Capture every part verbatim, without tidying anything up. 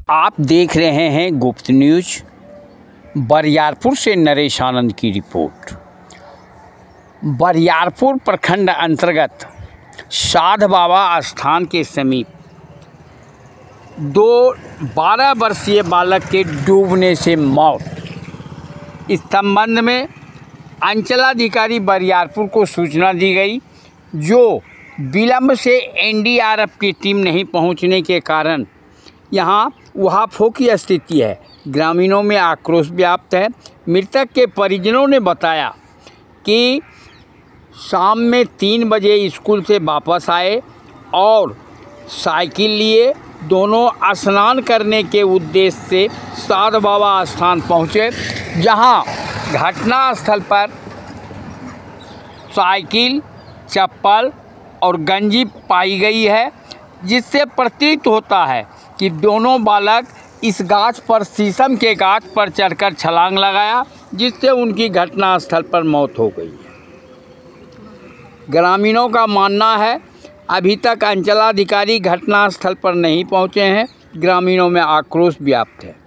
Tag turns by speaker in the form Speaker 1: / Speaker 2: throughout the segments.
Speaker 1: आप देख रहे हैं गुप्त न्यूज। बरियारपुर से नरेश आनंद की रिपोर्ट। बरियारपुर प्रखंड अंतर्गत साध बाबा स्थान के समीप दो बारह वर्षीय बालक के डूबने से मौत। इस संबंध में अंचलाधिकारी बरियारपुर को सूचना दी गई, जो विलंब से एन डी आर एफ की टीम नहीं पहुंचने के कारण यहां उहापोह की स्थिति है। ग्रामीणों में आक्रोश व्याप्त है। मृतक के परिजनों ने बताया कि शाम में तीन बजे स्कूल से वापस आए और साइकिल लिए दोनों स्नान करने के उद्देश्य से साध बाबा स्थान पहुँचे, जहां घटनास्थल पर साइकिल, चप्पल और गंजी पाई गई है, जिससे प्रतीत होता है कि दोनों बालक इस गाछ पर शीशम के गाछ पर चढ़कर छलांग लगाया, जिससे उनकी घटनास्थल पर मौत हो गई है। ग्रामीणों का मानना है अभी तक अंचलाधिकारी घटनास्थल पर नहीं पहुंचे हैं। ग्रामीणों में आक्रोश व्याप्त है।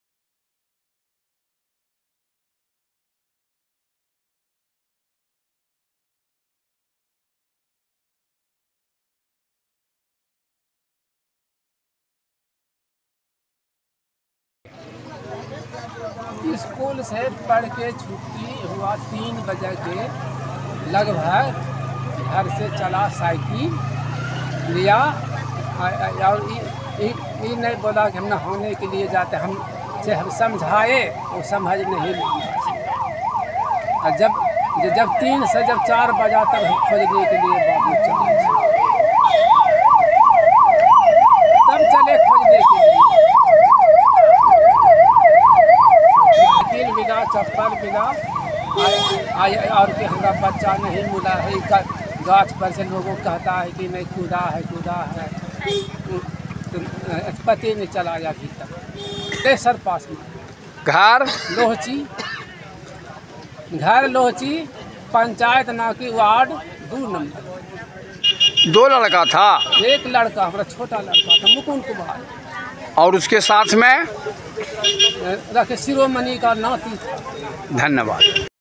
Speaker 2: स्कूल से पढ़ के छुट्टी हुआ तीन बजे के लगभग घर से चला, साइकिल लिया और ये नहीं बोला कि हम नहाने के लिए जाते। हम से हम समझाए, वो समझ नहीं। और जब जब तीन से जब चार बजा तक हम खोजने के लिए बाबू चले, तब चले खोजने के लिए। बिना चप्पल बिना और कि हमारा बच्चा नहीं मिला है। गाछ पर से लोगों को कहता है कि नहीं कूदा है कूदा है, तो पति नहीं चला गया अभी तक। तेसर पास में
Speaker 1: घर
Speaker 2: लोहची घर लोहची पंचायत नाकी वार्ड दो नंबर।
Speaker 1: दो लड़का था,
Speaker 2: एक लड़का हमारा छोटा लड़का था मुकुंद कुमार,
Speaker 1: और उसके साथ में
Speaker 2: रखे शिरोमणि का नाती।
Speaker 1: धन्यवाद।